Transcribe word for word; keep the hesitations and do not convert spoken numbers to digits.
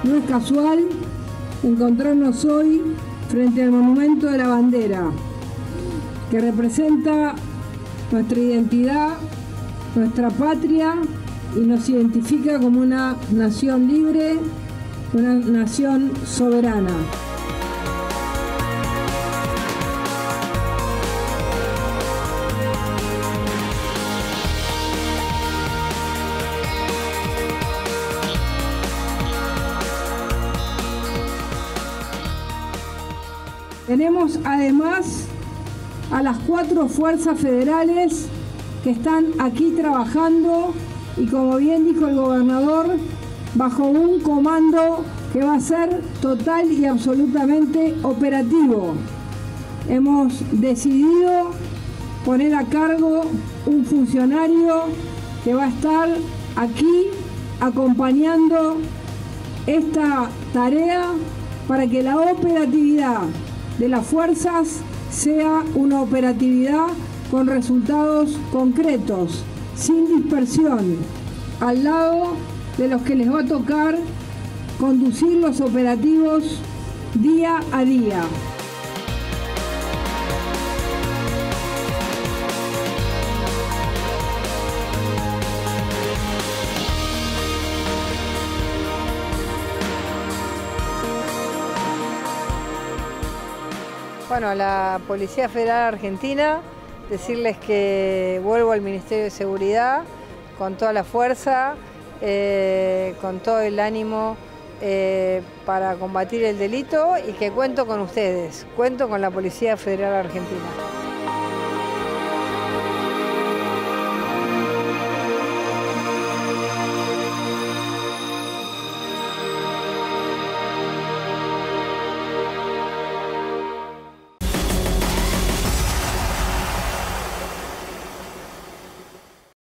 No es casual encontrarnos hoy frente al Monumento de la Bandera, que representa nuestra identidad, nuestra patria y nos identifica como una nación libre, una nación soberana. Tenemos además a las cuatro fuerzas federales que están aquí trabajando y, como bien dijo el gobernador, bajo un comando que va a ser total y absolutamente operativo. Hemos decidido poner a cargo un funcionario que va a estar aquí acompañando esta tarea para que la operatividad de las fuerzas sea una operatividad con resultados concretos, sin dispersión, al lado de los que les va a tocar conducir los operativos día a día. Bueno, a la Policía Federal Argentina, decirles que vuelvo al Ministerio de Seguridad con toda la fuerza, eh, con todo el ánimo eh, para combatir el delito y que cuento con ustedes, cuento con la Policía Federal Argentina.